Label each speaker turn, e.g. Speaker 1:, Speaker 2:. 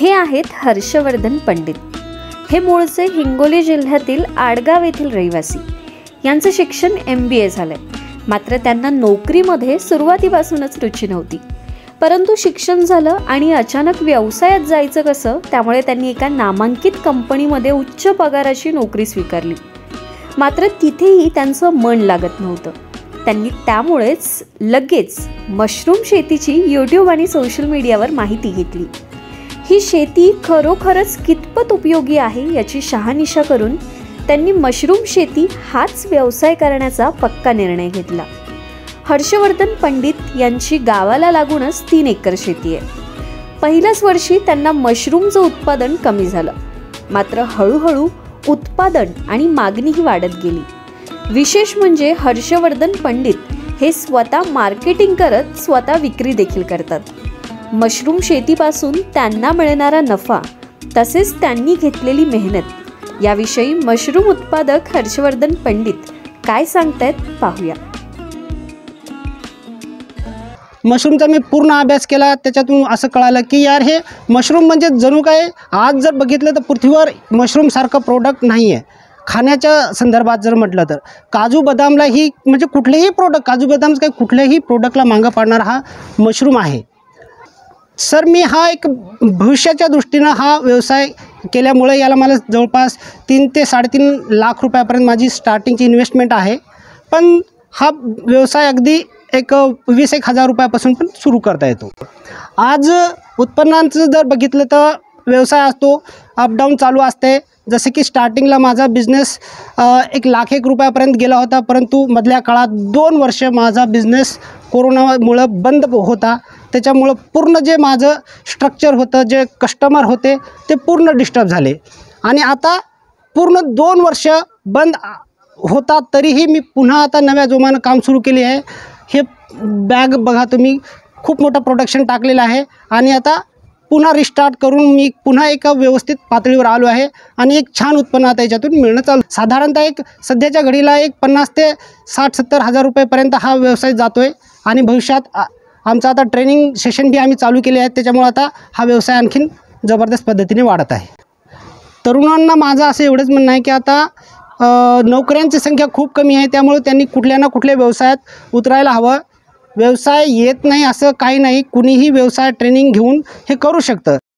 Speaker 1: हे आहेत हर्षवर्धन पंडित। हे मूळचे हिंगोली जिल्ह्यातील आडगाव येथील रहिवासी। यांचं शिक्षण MBA झालंय, मात्र त्यांना नोकरीमध्ये सुरुवातीपासूनच रुची नव्हती। परंतु शिक्षण झालं आणि अचानक व्यवसायात जायचं कसं, त्यामुळे त्यांनी एका नामांकित कंपनीमध्ये उच्च पगाराची नोकरी स्वीकारली। मात्र तिथेही त्यांचं मन लागत नव्हतं। त्यांनी त्यामुळेच लगेच मशरूम शेतीची YouTube आणि सोशल मीडियावर माहिती घेतली। ही शेती खरोखरच कितपत उपयोगी आहे याची शहानिशा करून त्यांनी मशरूम शेती हाच व्यवसाय करण्याचा पक्का निर्णय घेतला। हर्षवर्धन पंडित यांची गावाला लागूनच 3 एकर शेती आहे। पहिल्याच वर्षी त्यांना मशरूमचं उत्पादन कमी झालं, मात्र हळूहळू उत्पादन आणि मागणीही वाढत गेली। विशेष म्हणजे हर्षवर्धन पंडित हे स्वतः मार्केटिंग करत स्वतः विक्री देखील करतात। मशरूम शेतीपासून त्यांना मिळणारा नफा तसेच त्यांनी घेतलेली मेहनत याविषयी मशरूम उत्पादक हर्षवर्धन पंडित काय सांगतायत पाहूया।
Speaker 2: मशरूमचा मी पूर्ण अभ्यास केला। त्याच्यातून असं कळालं की यार हे मशरूम म्हणजे जणू काय आज जर बघितलं तर पृथ्वीवर मशरूम सारखं प्रोडक्ट नाही आहे। खाण्याच्या संदर्भात जर म्हटलं तर काजू बदामला ही म्हणजे कुठलेही प्रोडक्ट, काजू बदाम काही कुठल्याही प्रोडक्टला मागं पाडणारा हा मशरूम आहे। सर मी हा एक भविष्याच्या दृष्टीनं हा व्यवसाय केल्यामुळे याला मला जवळपास 3 ते 3.5 लाख रुपयापर्यंत माझी स्टार्टिंगची इन्व्हेस्टमेंट आहे। पण हा व्यवसाय अगदी एक 20-1 हजार रुपयापासून पण सुरू करता येतो। आज उत्पन्नांचं जर बघितलं तर व्यवसाय असतो अपडाऊन चालू असते। जसे की स्टार्टिंगला माझा बिझनेस 1 लाख रुपयापर्यंत गेला होता, परंतु मधल्या काळात 2 वर्ष माझा बिझनेस कोरोनामुळं बंद होता। त्याच्यामुळं पूर्ण जे माझं स्ट्रक्चर होतं, जे कस्टमर होते ते पूर्ण डिस्टर्ब झाले आणि आता पूर्ण 2 वर्ष बंद होता, तरीही मी पुन्हा आता नव्या जोमानं काम सुरू केले आहे। हे बॅग बघा तुम्ही, खूप मोठं प्रोडक्शन टाकलेलं आहे आणि आता पुन्हा रिस्टार्ट करून मी पुन्हा एका व्यवस्थित पातळीवर आलो आहे आणि एक छान उत्पन्न आता याच्यातून मिळणं चालू। साधारणतः एक सध्याच्या घडीला एक 50 ते 60-70 हजार रुपयेपर्यंत हा व्यवसाय जातो आहे आणि भविष्यात आमचं आता ट्रेनिंग सेशन बी आम्ही चालू केले आहेत। त्याच्यामुळे आता हा व्यवसाय आणखीन जबरदस्त पद्धतीने वाढत आहे। तरुणांना माझं असं एवढंच म्हणणं आहे की आता नोकऱ्यांची संख्या खूप कमी आहे, त्यामुळे त्यांनी कुठल्या ना कुठल्या व्यवसायात उतरायला हवं। व्यवसाय येत नाही असं काही नाही, कुणीही व्यवसाय ट्रेनिंग घेऊन हे करू शकतं।